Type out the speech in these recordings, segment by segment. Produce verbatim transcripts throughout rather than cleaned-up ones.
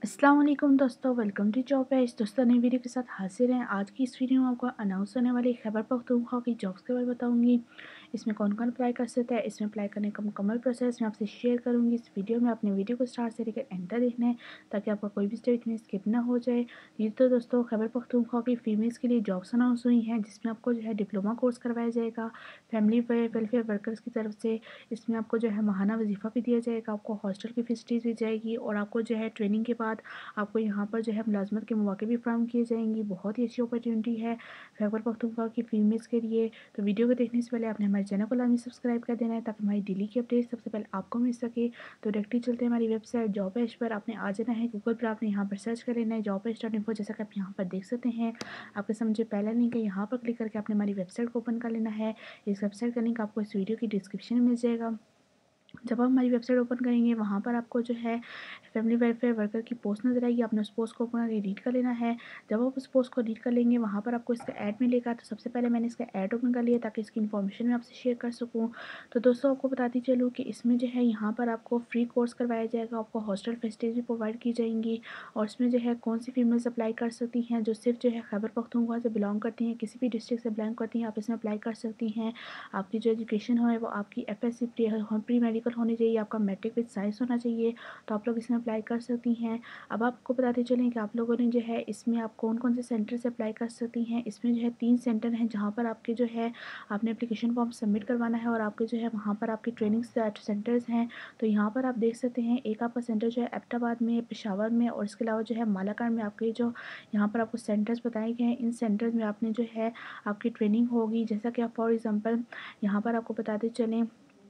अस्सलाम वालेकुम दोस्तों, वेलकम टू जॉब पेज। दोस्तों नई वीडियो के साथ हाजिर हैं। आज की इस वीडियो में आपको अनाउंस होने वाली खैबर पख्तूनख्वा की जॉब्स के बारे में बताऊंगी। इसमें कौन कौन अप्लाई कर सकता है, इसमें अप्लाई करने का मुकम्मल प्रोसेस मैं आपसे शेयर करूंगी इस वीडियो में। अपने वीडियो को स्टार्ट से लेकर एंड तक देखना है ताकि आपका कोई भी स्टेप में स्किप ना हो जाए। ये तो दोस्तों खैबर पख्तूनख्वा की फीमेल्स के लिए जॉब्स अनाउंस हुई हैं, जिसमें आपको जो है डिप्लोमा कोर्स करवाया जाएगा फैमिली वेलफेयर वर्कर्स की तरफ से। इसमें आपको जो है माहाना वजीफ़ा भी दिया जाएगा, आपको हॉस्टल की फैसिलिटीज़ दी जाएगी और आपको जो है ट्रेनिंग के बाद आपको यहाँ पर जो है मुलाजमत के मौके भी फराहम किए जाएंगी। बहुत ही अच्छी अपॉर्चुनिटी है खैबर पख्तूनख्वा की फीमेल्स के लिए। तो वीडियो को देखने से पहले आपने हमारे चैनल को लाजमी सब्सक्राइब कर देना है ताकि हमारी डेली की अपडेट सबसे पहले आपको मिल सके। तो डायरेक्टली चलते हैं हमारी वेबसाइट जॉब पेज पर। आपने आ जाना है गूगल पर, आपने यहाँ पर सर्च कर लेना है जॉब पेज डॉट इन्फो। जैसा कि आप यहाँ पर देख सकते हैं, आपके सामने जो पहला लिंक है यहाँ पर क्लिक करके आपने हमारी वेबसाइट को ओपन कर लेना है। इस वेबसाइट का लिंक आपको इस वीडियो की डिस्क्रिप्शन में मिल जाएगा। जब आप हमारी वेबसाइट ओपन करेंगे वहाँ पर आपको जो है फैमिली वेलफेयर वर्कर की पोस्ट नज़र आएगी। आपने उस पोस्ट को ओपन करके रीड कर लेना है। जब आप उस पोस्ट को रीड कर लेंगे वहाँ पर आपको इसका ऐड मिलेगा। तो सबसे पहले मैंने इसका ऐड ओपन कर लिया ताकि इसकी इन्फॉर्मेशन मैं आपसे शेयर कर सकूँ। तो दोस्तों आपको बताती चलूँ कि इसमें जो है यहाँ पर आपको फ्री कोर्स करवाया जाएगा, आपको हॉस्टल फैसिलिटीज भी प्रोवाइड की जाएंगी। और इसमें जो है कौन सी फीमेल्स अप्लाई कर सकती हैं जो सिर्फ जो है खैबर पख्तूनख्वा से बिलोंग करती हैं, किसी भी डिस्ट्रिक्ट से बिलोंग करती हैं, आप इसमें अप्लाई कर सकती हैं। आपकी जो एजुकेशन है वो आपकी F S C pre medical होनी चाहिए, आपका मैट्रिक विद साइंस होना चाहिए, तो आप लोग इसमें अप्लाई कर सकती हैं। अब आपको बताते चलें कि आप लोगों ने जो है इसमें आप कौन कौन से सेंटर से अप्लाई कर सकती हैं। इसमें जो है तीन सेंटर हैं जहाँ पर आपके जो है आपने एप्लीकेशन फॉर्म सबमिट करवाना है और आपके जो है वहाँ पर आपके ट्रेनिंग सेंटर्स हैं। तो यहाँ पर आप देख सकते हैं, एक आपका सेंटर जो है एबटाबाद में, पेशावर में और इसके अलावा जो है मालाकान में आपके जो यहाँ पर आपको सेंटर्स बताए गए हैं। इन सेंटर्स में आपने जो है आपकी ट्रेनिंग होगी। जैसा कि आप फॉर एग्ज़ाम्पल यहाँ पर आपको बताते चलें,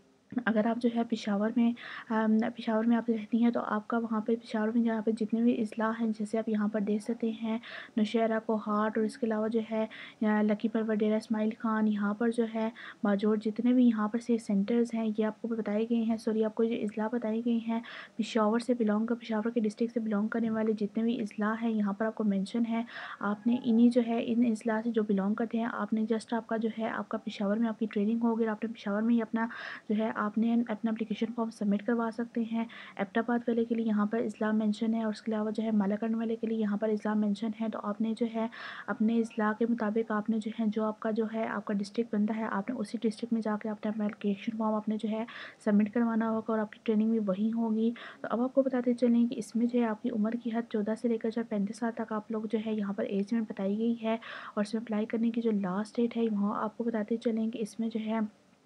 अगर आप जो है पेशावर में पेशावर में आप रहती हैं तो आपका वहाँ पे पेशावर में जहाँ पे जितने भी अजला हैं, जैसे आप यहाँ पर देख सकते हैं नौशहरा कोहाट और इसके अलावा जो है लकीपर वडेरा इस्माइल खान, यहाँ पर जो है बाजोड़, जितने भी यहाँ पर से सेंटर्स हैं ये आपको बताए गए हैं। सॉरी, आपको जो अजला बताई गई हैं पेशावर से बिलोंग कर पेशावर के डिस्ट्रिक्ट से बिलोंग करने वाले जितने भी अजला हैं यहाँ पर आपको मेंशन है। आपने इन्हीं जो है इन अजला से जो बिलोंग करते हैं, आपने जस्ट आपका जो है आपका पेशावर में आपकी ट्रेनिंग होगी और आपने पेशावर में ही अपना जो है आपने अपना एप्लीकेशन फॉर्म सबमिट करवा सकते हैं। एबटाबाद वाले के लिए यहाँ पर इस्लाम मेंशन है और उसके अलावा जो है मालाकंड वाले के लिए यहाँ पर इस्लाम मेंशन है। तो आपने जो है अपने इस्लाम के मुताबिक आपने जो है जो आपका जो है आपका डिस्ट्रिक्ट बनता है, आपने उसी डिस्ट्रिक्ट में जाकर अपना एप्लीकेशन फॉर्म आपने जो है सबमिट करवाना होगा और आपकी ट्रेनिंग भी वही होगी। तो अब आपको बताते चलें कि इसमें जो है आपकी उम्र की हद चौदह से लेकर जो पैंतीस साल तक आप लोग जो है यहाँ पर एज में बताई गई है। और इसमें अप्लाई करने की जो लास्ट डेट है वहाँ आपको बताते चलें कि इसमें जो है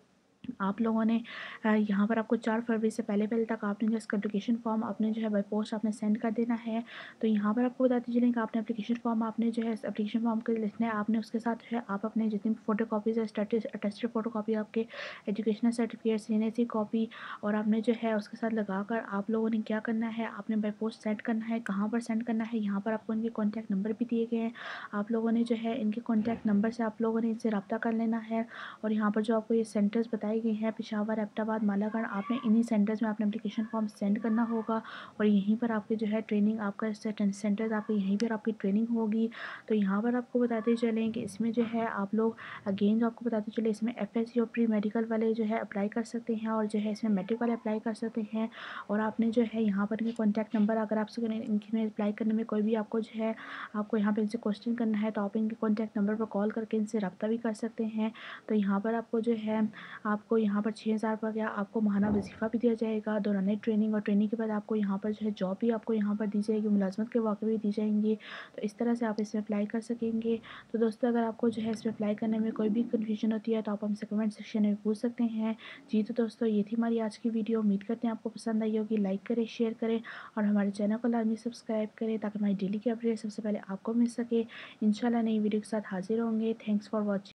आप लोगों ने यहाँ पर आपको चार फरवरी से पहले पहले तक आपने जो इसका एप्लीकेशन फॉर्म आपने जो है बाई पोस्ट आपने सेंड कर देना है। तो यहाँ पर आपको बताते चलें कि आपने एप्लीकेशन फॉर्म आपने जो है एप्लीकेशन फॉर्म के लिखना है, आपने उसके साथ जो है आप अपने जितनी फोटो कापीज़ है अटेस्टेड फोटो कापी, आपके educational certificate, C N A C copy और आपने जो है उसके साथ लगा कर आप लोगों ने क्या करना है, आपने बाई पोस्ट सेंड करना है। कहाँ पर सेंड करना है, यहाँ पर आपको इनके कॉन्टैक्ट नंबर भी दिए गए हैं। आप लोगों ने जो है इनके कॉन्टैक्ट नंबर से आप लोगों ने इनसे रब्ता कर लेना है। और यहाँ पर जो आपको ये सेंटर्स बताए गए हैं पेशावर, एबटाबाद, मालागढ़, आपने इन्हीं सेंटर्स में आपने एप्लीकेशन फॉर्म सेंड करना होगा और यहीं पर आपके जो है ट्रेनिंग आपका सेंटर्स आपके यहीं पर आपकी ट्रेनिंग होगी। तो यहाँ पर आपको बताते चलें कि इसमें जो है आप लोग अगेन जो आपको बताते चले इसमें एफ एस सी और प्री मेडिकल वाले जो है अप्लाई कर सकते हैं और जो है इसमें मेट्रिक वाले अप्लाई कर सकते हैं। और आपने जो है यहाँ पर इनके कॉन्टैक्ट नंबर, अगर आपसे इनकी में अप्लाई करने में कोई भी आपको जो है आपको यहाँ पर इनसे क्वेश्चन करना है तो आप इनके कॉन्टैक्ट नंबर पर कॉल करके इनसे रब्ता भी कर सकते हैं। तो यहाँ पर आपको जो है आपको यहाँ पर छः हज़ार पर क्या आपको माहाना वजीफ़ा भी दिया जाएगा दौरान ट्रेनिंग, और ट्रेनिंग के बाद आपको यहाँ पर जो है जॉब भी आपको यहाँ पर दी जाएगी, मुलाजमत के मौके भी दी जाएंगे। तो इस तरह से आप इसमें अप्लाई कर सकेंगे। तो दोस्तों अगर आपको जो है इसमें अप्लाई करने में कोई भी कन्फ्यूजन होती है तो आप हमसे कमेंट सेक्शन में पूछ सकते हैं। जी तो दोस्तों ये थी हमारी आज की वीडियो, उम्मीद करते हैं आपको पसंद आई होगी। लाइक करें, शेयर करें और हमारे चैनल को लाजमी सब्सक्राइब करें ताकि हमारी डेली की अपडेट सबसे पहले आपको मिल सके। इंशाल्लाह नई वीडियो के साथ हाजिर होंगे। Thanks for watching.